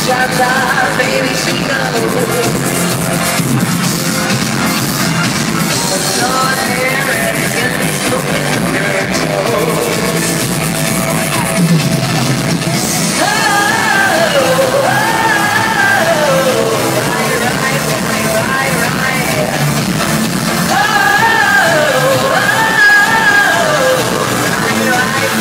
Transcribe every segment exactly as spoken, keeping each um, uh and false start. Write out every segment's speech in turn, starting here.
Shots out, baby, she knows. What's on here and it can be so control. Oh, oh, oh, right, right, right, right, right. Oh, oh, right, right.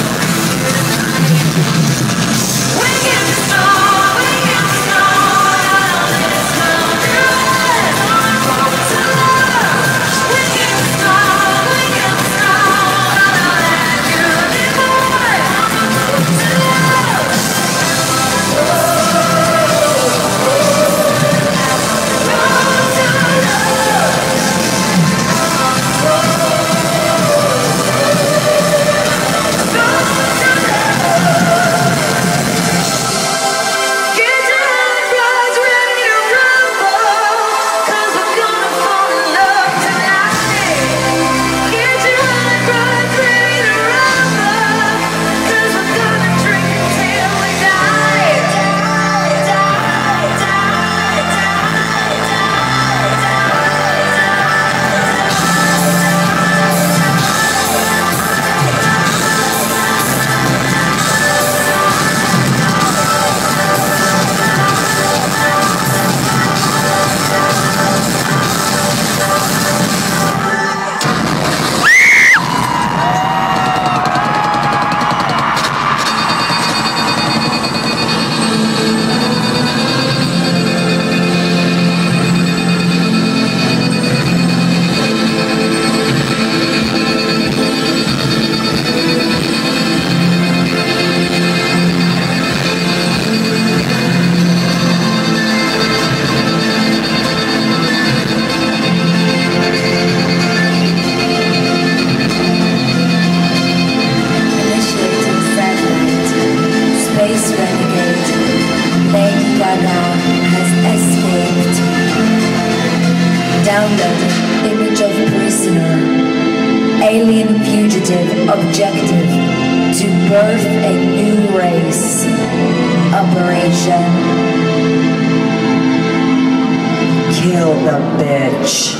We get strong, we get strong, let's go good, on to love. We get strong, we get strong, that beauty boy, on to love. Oh, on to love. Get your head rise, ready to rumble, 'cause we're gonna fall in love tonight. Get your head rise, ready to rumble, 'cause we're gonna drink until we die. Die, die, die, die, die, Initiating satellite, space renegade, Lady Gaga has escaped. Download image of prisoner, alien fugitive objective to birth a new race. Operation Kill the Bitch.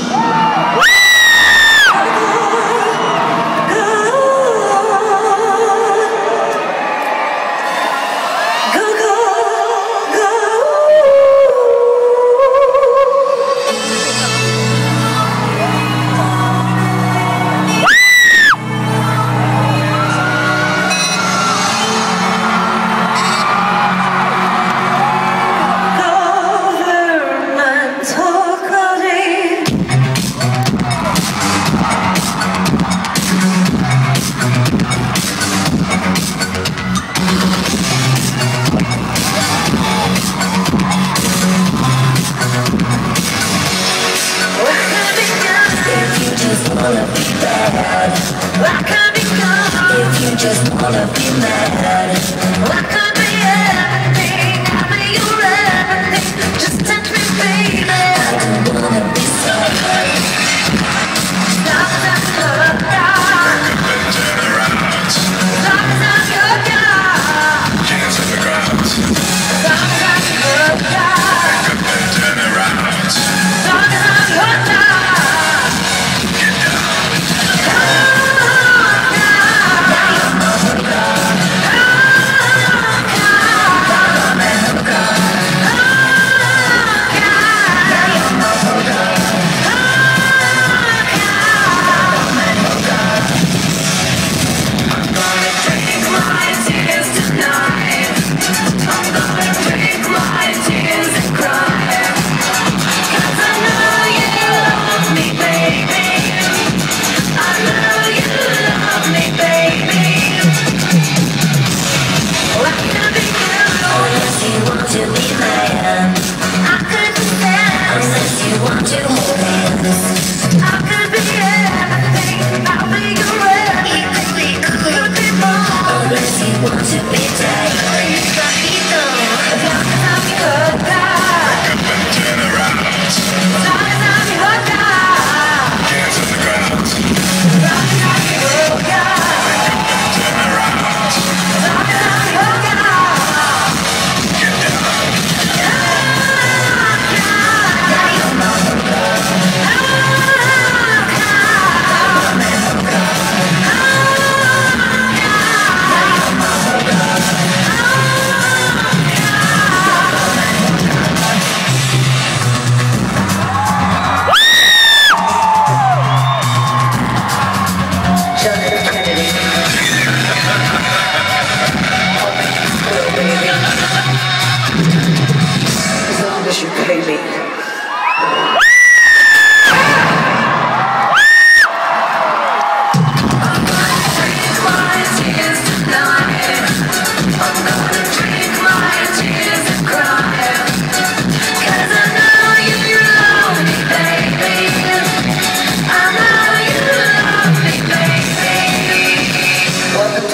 I could be gone if you just wanna be mad. I could be anything, I'll be your everything. Just touch me, baby. I don't wanna be sad. Stop that love, God. Turn around. Stop that love, God. Hands on the ground. Stop that love, God. Turn around. Stop that love, God. Oh,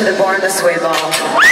the Born This Way ball.